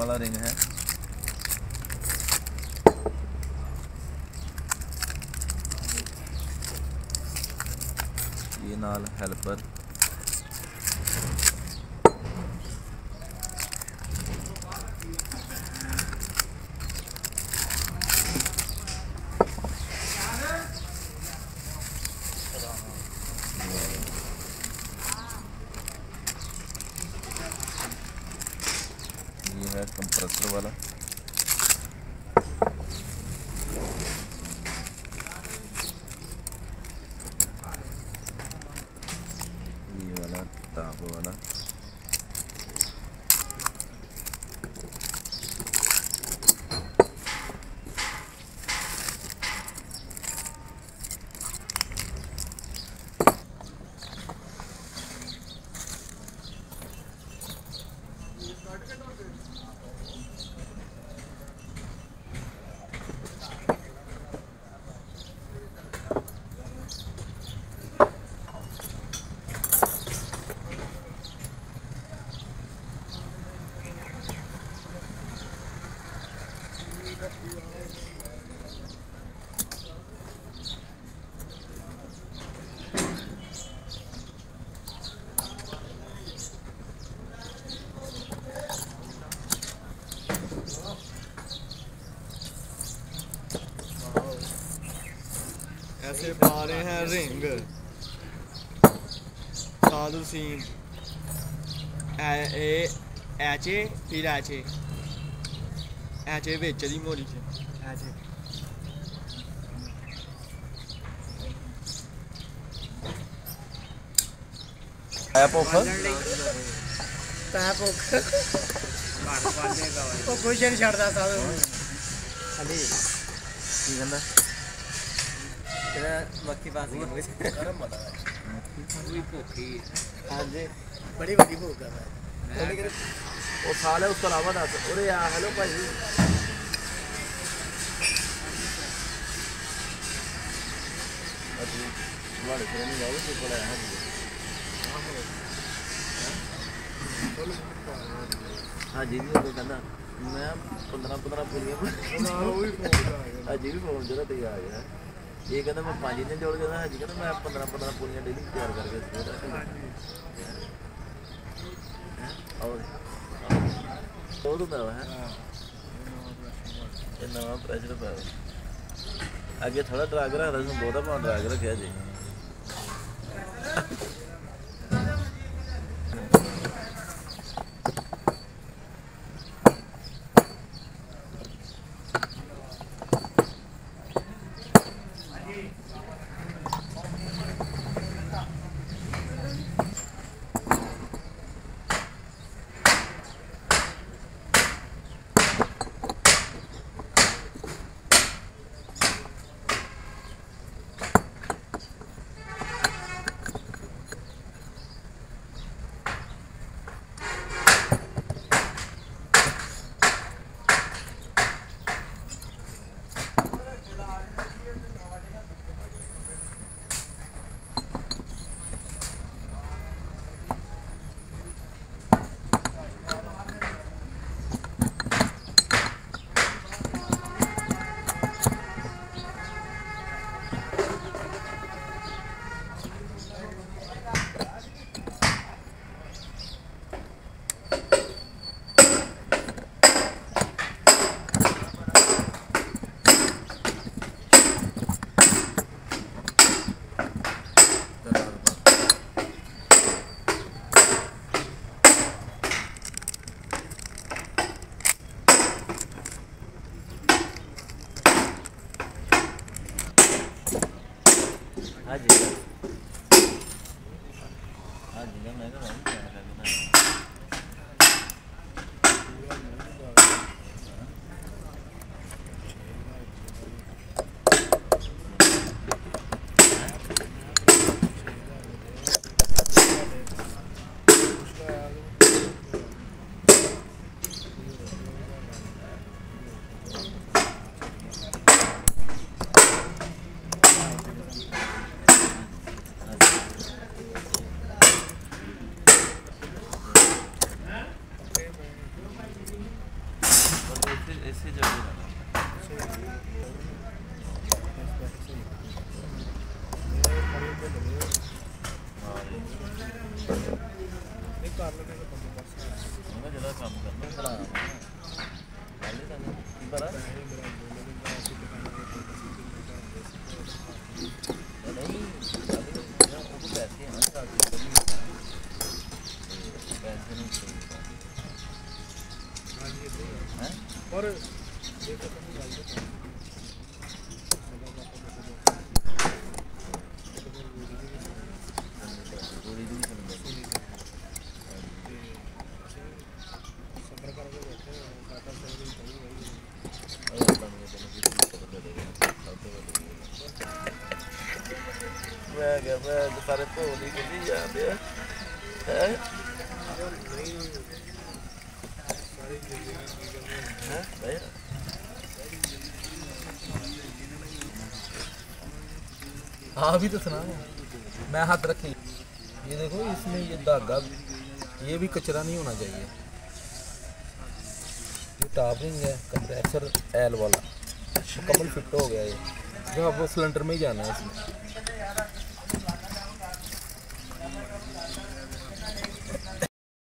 वाला रिंग है। ये नाल हेल्पर, ये है कंप्रेसर वाला। ये वाला ताप वाला। ऐसे पा रहे हैं रिंग साधु सीन ऐचे फिर ऐचे बिच दी मोड़ी च ऐचे आया भुख पै भुख कुछ नहीं छड़दा साधु की कहंदा मक्खी पास गरम बड़ा है भुखी। हाँ जी बड़ी बड़ी भूख है। वो खा ले उसको अलावा दस। अरे यार हेलो भाई तुम्हारे से नहीं जाओगे तो पड़ा है। हाँ जी भी तो कहना मैं 15 पूरियां हाँ जी भी फोन जरा तैयार आ गया। ये कहता मैं 5 दिन जोड़ के हाँ जी कहता मैं 15 पूरियां डेली तैयार करके और बहुत होता है ये नवा प्रेशर पाया आगे थोड़ा ड्रैग रखा था बहुत अपना ड्रैग रखा जी। ऐसे जगह रहना। ਉਹਦਾ ਜਿਹੜਾ ਕੰਮ ਕਰਨਾ ਭਰਾ ਪਹਿਲੇ ਤਾਂ ਕੀ ਪਤਾ ਨਹੀਂ ਉਹ ਕੋ ਪੈਸੇ ਹੈ ਨਾ ਸਾਡੇ ਪੈਸੇ ਨਹੀਂ ਹੈ और ये तो कहीं डाल दो ਗੋਲੀ ਦੀ ਨਹੀਂ सफर करके बैठे टाटा सर्विस कहीं वही ਮੈਂ ਕਿਹਾ ਮੈਂ ਸਾਰੇ ਭੋਲੀ ਕਿੰਨੀ ਜਾਂਦੇ ਆ ਹੈ सारी चीजें ਹੈ ਭਾਈ हाँ अभी तो सुना मैं हाथ रखी ये देखो इसमें ये धागा ये भी कचरा नहीं होना चाहिए ये टॉप रिंग है कंप्रेसर एल वाला मुकम्मल फिट हो गया ये जो अब वो सिलेंडर में ही जाना है इसमें